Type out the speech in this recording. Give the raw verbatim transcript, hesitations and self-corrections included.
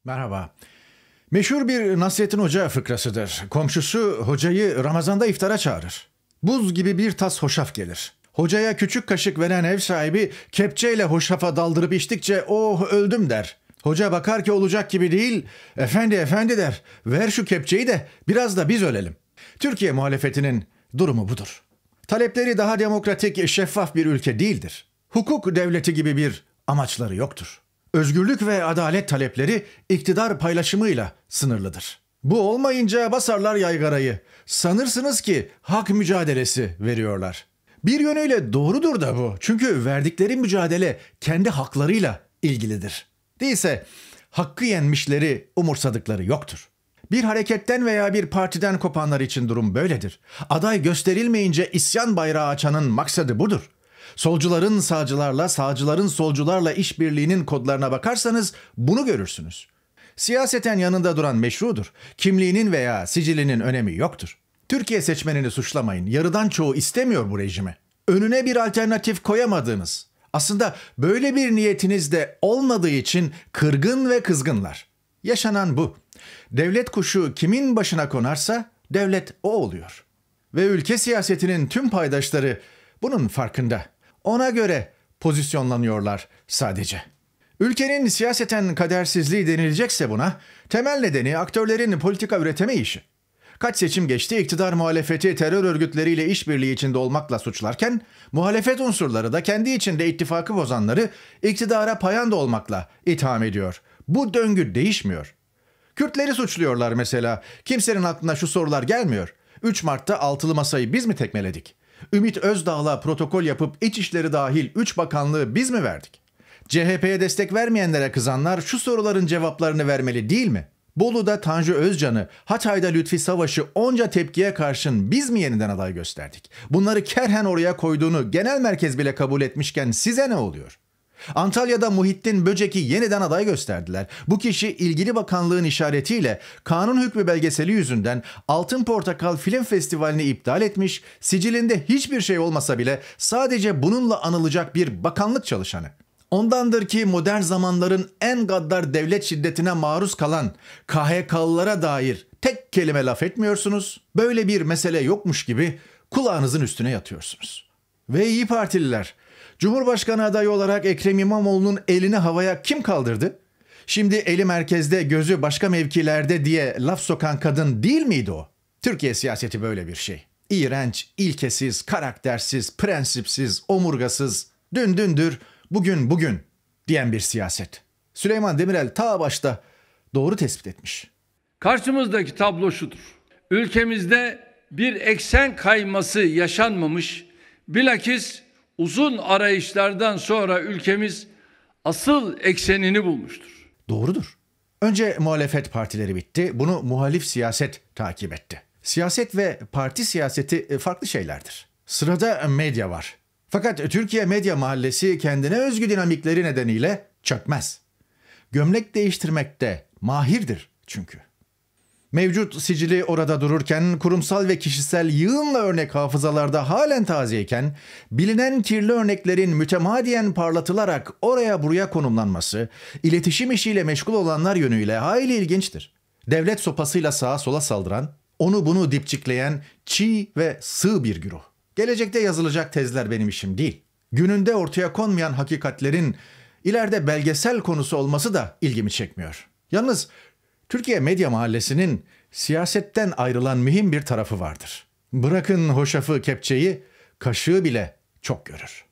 Merhaba. Meşhur bir Nasrettin Hoca fıkrasıdır. Komşusu hocayı Ramazan'da iftara çağırır. Buz gibi bir tas hoşaf gelir. Hocaya küçük kaşık veren ev sahibi kepçeyle hoşafa daldırıp içtikçe "Oh öldüm" der. Hoca bakar ki olacak gibi değil. "Efendi efendi" der. "Ver şu kepçeyi de biraz da biz ölelim." Türkiye muhalefetinin durumu budur. Talepleri daha demokratik, şeffaf bir ülke değildir. Hukuk devleti gibi bir amaçları yoktur. Özgürlük ve adalet talepleri iktidar paylaşımıyla sınırlıdır. Bu olmayınca basarlar yaygarayı. Sanırsınız ki hak mücadelesi veriyorlar. Bir yönüyle doğrudur da bu. Çünkü verdikleri mücadele kendi haklarıyla ilgilidir. Değilse hakkı yenmişleri umursadıkları yoktur. Bir hareketten veya bir partiden kopanlar için durum böyledir. Aday gösterilmeyince isyan bayrağı açanın maksadı budur. Solcuların sağcılarla, sağcıların solcularla işbirliğinin kodlarına bakarsanız bunu görürsünüz. Siyaseten yanında duran meşrudur. Kimliğinin veya sicilinin önemi yoktur. Türkiye seçmenini suçlamayın. Yarıdan çoğu istemiyor bu rejimi. Önüne bir alternatif koyamadığınız, aslında böyle bir niyetiniz de olmadığı için kırgın ve kızgınlar. Yaşanan bu. Devlet kuşu kimin başına konarsa devlet o oluyor. Ve ülke siyasetinin tüm paydaşları bunun farkında. Ona göre pozisyonlanıyorlar sadece. Ülkenin siyaseten kadersizliği denilecekse buna, temel nedeni aktörlerin politika üreteme işi. Kaç seçim geçti, iktidar muhalefeti terör örgütleriyle işbirliği içinde olmakla suçlarken, muhalefet unsurları da kendi içinde ittifakı bozanları iktidara payanda olmakla itham ediyor. Bu döngü değişmiyor. Kürtleri suçluyorlar mesela. Kimsenin aklına şu sorular gelmiyor. üç Mart'ta altılı masayı biz mi tekmeledik? Ümit Özdağ'la protokol yapıp İçişleri dahil üç bakanlığı biz mi verdik? C H P'ye destek vermeyenlere kızanlar şu soruların cevaplarını vermeli değil mi? Bolu'da Tanju Özcan'ı, Hatay'da Lütfi Savaş'ı onca tepkiye karşın biz mi yeniden aday gösterdik? Bunları kerhen oraya koyduğunu genel merkez bile kabul etmişken size ne oluyor? Antalya'da Muhittin Böcek'i yeniden aday gösterdiler. Bu kişi ilgili bakanlığın işaretiyle kanun hükmü belgeseli yüzünden Altın Portakal Film Festivali'ni iptal etmiş, sicilinde hiçbir şey olmasa bile sadece bununla anılacak bir bakanlık çalışanı. Ondandır ki modern zamanların en gaddar devlet şiddetine maruz kalan K H K'lılara dair tek kelime laf etmiyorsunuz. Böyle bir mesele yokmuş gibi kulağınızın üstüne yatıyorsunuz. Ve İyi Partililer, Cumhurbaşkanı adayı olarak Ekrem İmamoğlu'nun elini havaya kim kaldırdı? Şimdi eli merkezde, gözü başka mevkilerde diye laf sokan kadın değil miydi o? Türkiye siyaseti böyle bir şey. İğrenç, ilkesiz, karaktersiz, prensipsiz, omurgasız, dün dündür, bugün bugün diyen bir siyaset. Süleyman Demirel ta başta doğru tespit etmiş. Karşımızdaki tablo şudur. Ülkemizde bir eksen kayması yaşanmamış, bilakis uzun arayışlardan sonra ülkemiz asıl eksenini bulmuştur. Doğrudur. Önce muhalefet partileri bitti. Bunu muhalif siyaset takip etti. Siyaset ve parti siyaseti farklı şeylerdir. Sırada medya var. Fakat Türkiye Medya Mahallesi kendine özgü dinamikleri nedeniyle çökmez. Gömlek değiştirmekte mahirdir çünkü. Mevcut sicili orada dururken, kurumsal ve kişisel yığınla örnek hafızalarda halen tazeyken, bilinen kirli örneklerin mütemadiyen parlatılarak oraya buraya konumlanması, iletişim işiyle meşgul olanlar yönüyle hayli ilginçtir. Devlet sopasıyla sağa sola saldıran, onu bunu dipçikleyen çiğ ve sığ bir güruh. Gelecekte yazılacak tezler benim işim değil. Gününde ortaya konmayan hakikatlerin ileride belgesel konusu olması da ilgimi çekmiyor. Yalnız Türkiye Medya Mahallesi'nin siyasetten ayrılan mühim bir tarafı vardır. Bırakın hoşafı, kepçeyi, kaşığı bile çok görür.